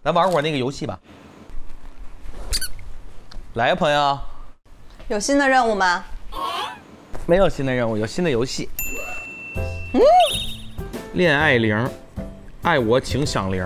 咱玩会儿那个游戏吧。来呀，朋友。 有新的任务吗？ 没有新的任务，有新的游戏。恋爱铃，爱我请响铃。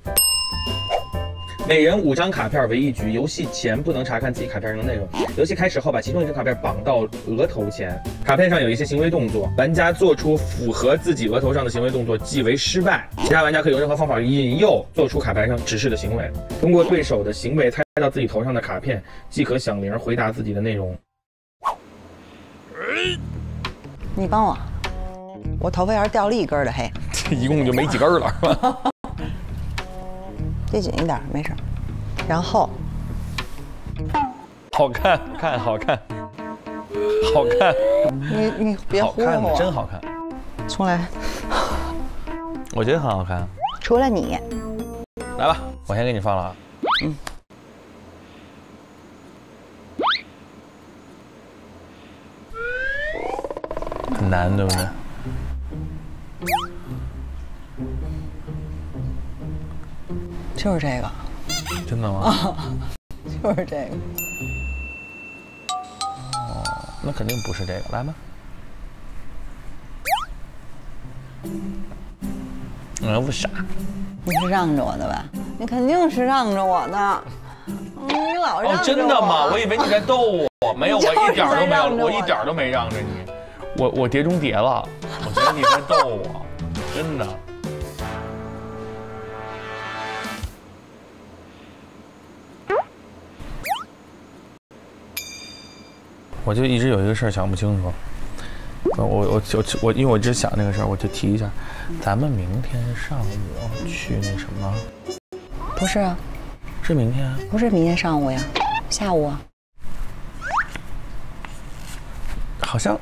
每人5张卡片为一局，游戏前不能查看自己卡片上的内容。游戏开始后，把其中一张卡片绑到额头前，卡片上有一些行为动作，玩家做出符合自己额头上的行为动作即为失败。其他玩家可以用任何方法引诱做出卡牌上指示的行为，通过对手的行为猜到自己头上的卡片，即可响铃回答自己的内容。 你帮我，我头发要是掉了一根的，嘿， 这一共就没几根了，是吧？ 接紧一点，没事。然后， 好看，好看，好看。 你别忽悠我， 真好看。 重来。 我觉得很好看。 除了你， 来吧，我先给你放了啊。很难，对不对？ 就是这个。 真的吗？ 就是这个。 哦，那肯定不是这个，来吧。不傻。 你是让着我的吧？你肯定是让着我的。你老让着我。 哦，真的吗？我以为你在逗我，没有，我一点都没有，我一点都没让着你。我碟中谍了，我觉得你在逗我，真的。我就一直有一个事儿想不清楚，我因为我一直想这个事儿，我就提一下，咱们明天上午去那什么？ 不是啊， 是明天啊？ 不是明天上午呀，下午啊。 好像，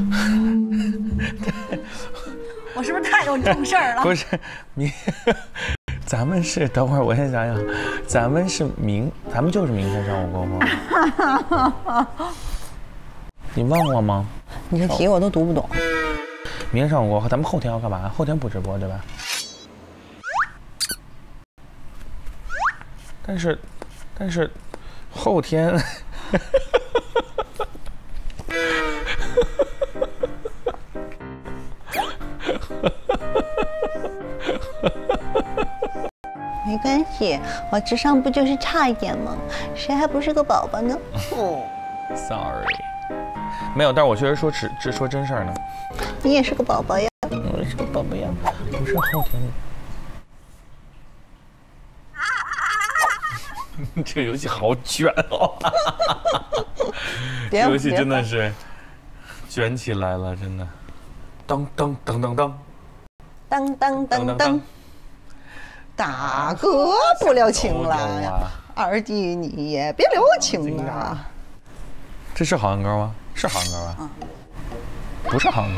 我是不是太有正事儿了？ 不是，咱们是等会儿我先想想，咱们就是明天上午过后。你忘了吗？ 你这题我都读不懂。 明天上午过后，咱们后天要干嘛？后天不直播对吧？但是后天。 没关系，我智商不就是差一点吗？谁还不是个宝宝呢 ？Sorry， 没有，但是我确实说真事儿呢。 你也是个宝宝呀。 我也是个宝宝呀，不是后天。这个游戏好卷哦！这个游戏真的是卷起来了，真的。噔噔噔噔噔， 当当当当。大哥不留情了呀，二弟你也别留情啊。 这是好汉歌吗？是好汉歌吧？不是好汉歌。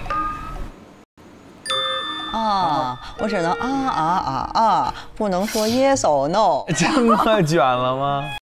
啊，我只能啊，不能说 yes or no。 这么卷了吗？